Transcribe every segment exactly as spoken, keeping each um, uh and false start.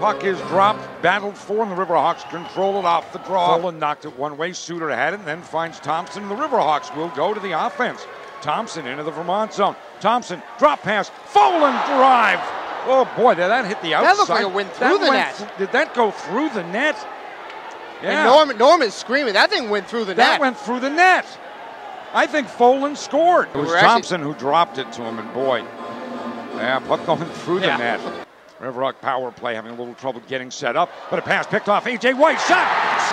Puck is dropped, battled for, and the Riverhawks control it off the draw. Folan knocked it one way, Suter had it, and then finds Thompson, and the Riverhawks will go to the offense. Thompson into the Vermont zone. Thompson, drop pass, Folan drive. Oh boy, did that hit the outside. That looked like it went through that the went net. Th did that go through the net? Yeah. And Norman, Norman's screaming, that thing went through the that net. That went through the net. I think Folan scored. It was We're Thompson who dropped it to him, and boy, yeah, puck going through the yeah. net. Riverhawk power play having a little trouble getting set up, but a pass picked off. A J White shot,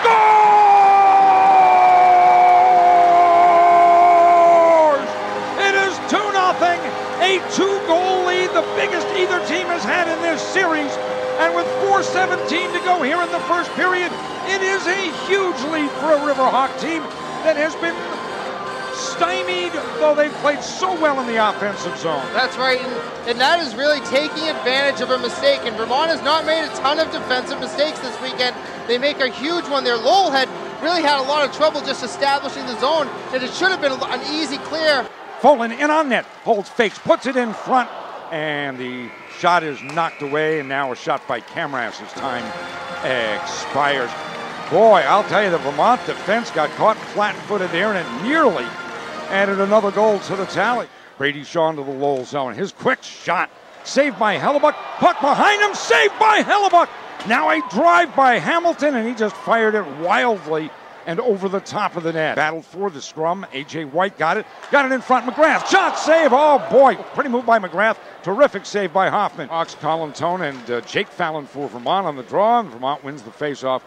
scores! It is two nothing, a two-goal lead, the biggest either team has had in this series. And with four seventeen to go here in the first period, it is a huge lead for a Riverhawk team that has been stymied, though they've played so well in the offensive zone. That's right, and, and that is really taking advantage of a mistake. And Vermont has not made a ton of defensive mistakes this weekend. They make a huge one there. Lowell had really had a lot of trouble just establishing the zone, and it should have been an easy clear. Folan in on net, holds, fakes, puts it in front, and the shot is knocked away, and now a shot by Camras as time expires. Boy, I'll tell you, the Vermont defense got caught flat-footed there, and it nearly added another goal to the tally. Brady Shaw into the Lowell zone. His quick shot, saved by Hellebuck. Puck behind him, saved by Hellebuck. Now a drive by Hamilton, and he just fired it wildly and over the top of the net. Battled for the scrum. A J White got it. Got it in front. McGrath. Shot, save. Oh, boy. Pretty move by McGrath. Terrific save by Hoffman. Ox Colintone and uh, Jake Fallon for Vermont on the draw, and Vermont wins the faceoff.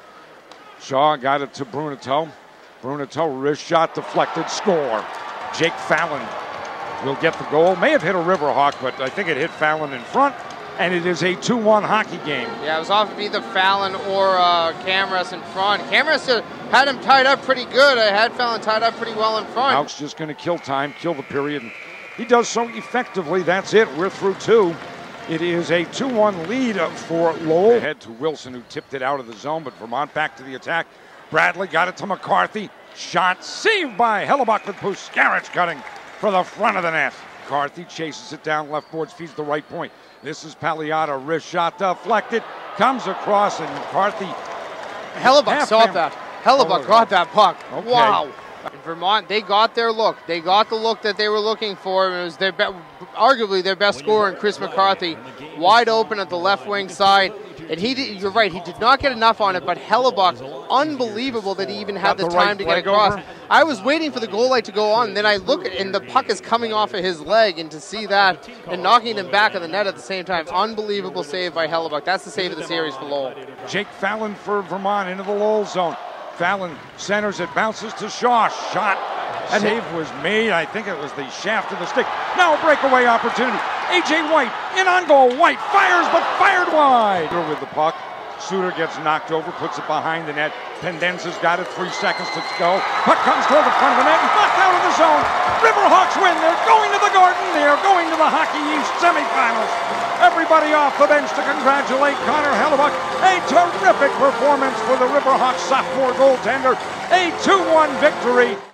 Shaw got it to Bruneteau. Bruneteau, wrist shot, deflected, score. Jake Fallon will get the goal. May have hit a Riverhawk, but I think it hit Fallon in front, and it is a two one hockey game. Yeah, it was off of either Fallon or uh, Camras in front. Camras uh, had him tied up pretty good. I had Fallon tied up pretty well in front. Hawks just going to kill time, kill the period. And he does so effectively. That's it. We're through two. It is a two one lead for Lowell. Ahead to Wilson, who tipped it out of the zone, but Vermont back to the attack. Bradley got it to McCarthy. Shot saved by Hellebuck with Puskarich cutting for the front of the net. McCarthy chases it down left boards, feeds the right point. This is Pagliata, wrist shot deflected, comes across, and McCarthy. Hellebuck saw that. Hellebuck got that puck. Okay. Wow. In Vermont, they got their look. They got the look that they were looking for. It was their be arguably their best scorer in Chris McCarthy, wide open at the left wing side. And he did, you're right, he did not get enough on it, but Hellebuck, unbelievable that he even had the time to get across. I was waiting for the goal light to go on, and then I look at, and the puck is coming off of his leg, and to see that and knocking him back on the net at the same time, unbelievable save by Hellebuck. That's the save of the series for Lowell. Jake Fallon for Vermont into the Lowell zone. Fallon centers it, bounces to Shaw, shot. That save was made. I think it was the shaft of the stick. Now a breakaway opportunity. A J White in on goal. White fires, but fired wide. With the puck, Suter gets knocked over, puts it behind the net. Pendenza's got it, three seconds to go. Puck comes toward the front of the net and knocked out of the zone. Riverhawks win. They're going to the Garden. They're going to the Hockey East semifinals. Everybody off the bench to congratulate Connor Hellebuck. A terrific performance for the Riverhawks sophomore goaltender. A two one victory.